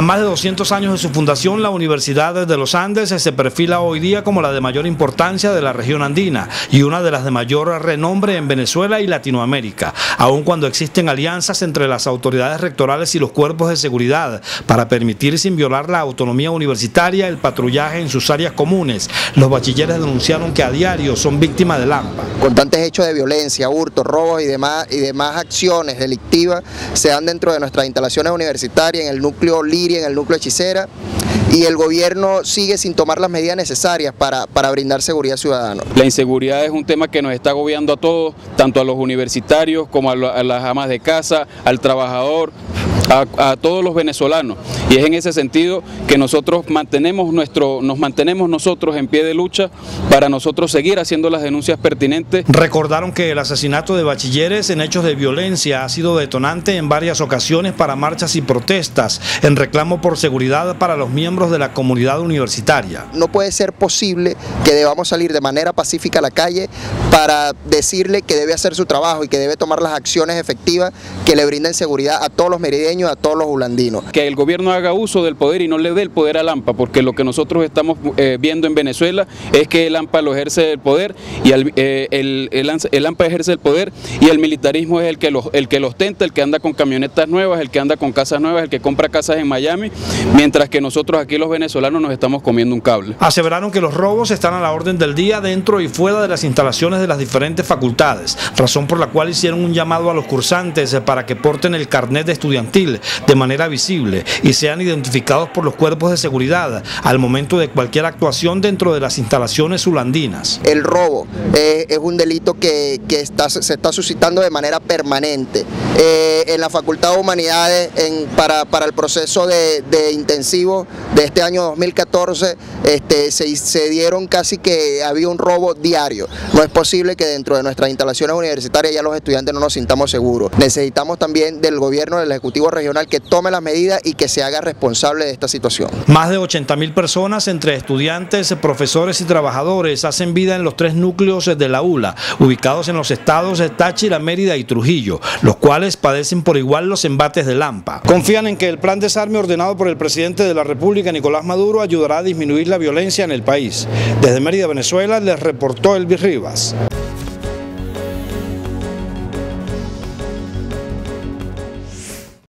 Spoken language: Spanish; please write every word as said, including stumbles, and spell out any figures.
A más de doscientos años de su fundación, la Universidad de los Andes se perfila hoy día como la de mayor importancia de la región andina y una de las de mayor renombre en Venezuela y Latinoamérica, aun cuando existen alianzas entre las autoridades rectorales y los cuerpos de seguridad para permitir sin violar la autonomía universitaria el patrullaje en sus áreas comunes. Los bachilleres denunciaron que a diario son víctimas del AMPA. Constantes hechos de violencia, hurtos, robos y demás, y demás acciones delictivas se dan dentro de nuestras instalaciones universitarias, en el núcleo Liria, en el núcleo Hechicera, y el gobierno sigue sin tomar las medidas necesarias para, para brindar seguridad ciudadana. La inseguridad es un tema que nos está agobiando a todos, tanto a los universitarios como a, lo, a las amas de casa, al trabajador, a, a todos los venezolanos, y es en ese sentido que nosotros mantenemos nuestro, nos mantenemos nosotros en pie de lucha para nosotros seguir haciendo las denuncias pertinentes. Recordaron que el asesinato de bachilleres en hechos de violencia ha sido detonante en varias ocasiones para marchas y protestas en reclamo por seguridad para los miembros de la comunidad universitaria. No puede ser posible que debamos salir de manera pacífica a la calle para decirle que debe hacer su trabajo y que debe tomar las acciones efectivas que le brinden seguridad a todos los merideños, a todos los ulandinos. Que el gobierno haga uso del poder y no le dé el poder al AMPA, porque lo que nosotros estamos eh, viendo en Venezuela es que el AMPA lo ejerce el poder y el, eh, el, el, el AMPA ejerce el poder y el militarismo es el que, lo, el que lo ostenta, el que anda con camionetas nuevas, el que anda con casas nuevas, el que compra casas en Miami, mientras que nosotros aquí los venezolanos nos estamos comiendo un cable. Aseveraron que los robos están a la orden del día dentro y fuera de las instalaciones de las diferentes facultades, razón por la cual hicieron un llamado a los cursantes para que porten el carnet estudiantil de manera visible y sean identificados por los cuerpos de seguridad al momento de cualquier actuación dentro de las instalaciones ulandinas. El robo eh, es un delito que, que está, se está suscitando de manera permanente. Eh, en la Facultad de Humanidades, en, para, para el proceso de, de intensivo de este año dos mil catorce, este, se, se dieron casi que había un robo diario. No es posible que dentro de nuestras instalaciones universitarias ya los estudiantes no nos sintamos seguros. Necesitamos también del gobierno, del Ejecutivo Regional, que tome las medidas y que se haga responsable de esta situación. Más de ochenta mil personas entre estudiantes, profesores y trabajadores hacen vida en los tres núcleos de la U L A, ubicados en los estados de Táchira, Mérida y Trujillo, los cuales padecen por igual los embates del AMPA. Confían en que el plan desarme ordenado por el presidente de la República, Nicolás Maduro, ayudará a disminuir la violencia en el país. Desde Mérida, Venezuela, les reportó Elvis Rivas.